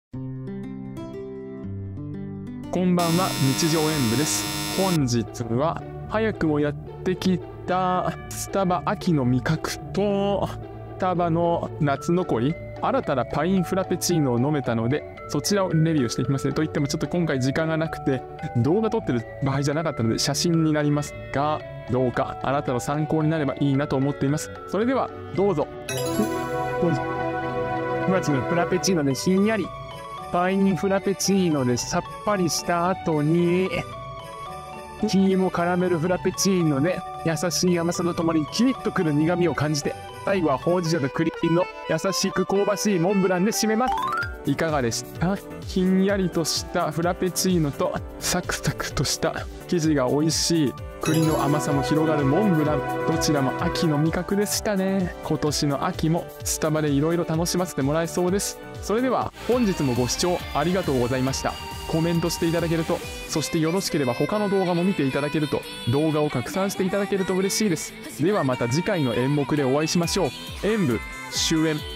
こんばんは、日常演舞です。本日は早くもやってきたスタバ秋の味覚とスタバの夏残り新たなパインフラペチーノを飲めたので、そちらをレビューしていきますね。といってもちょっと今回時間がなくて動画撮ってる場合じゃなかったので写真になりますが、どうかあなたの参考になればいいなと思っています。それではどうぞ。まずフラペチーノでひんやり、パインフラペチーノでさっぱりした後に黄芋カラメルフラペチーノで優しい甘さとともにキリッとくる苦みを感じて、最後はほうじ茶と栗の優しく香ばしいモンブランで締めます。いかがでしたか？ひんやりとしたフラペチーノとサクサクとした生地が美味しい栗の甘さも広がるモンブラン、どちらも秋の味覚でしたね。今年の秋もスタバでいろいろ楽しませてもらえそうです。それでは本日もご視聴ありがとうございました。コメントしていただけると、そしてよろしければ他の動画も見ていただけると、動画を拡散していただけると嬉しいです。ではまた次回の演目でお会いしましょう。演舞終演。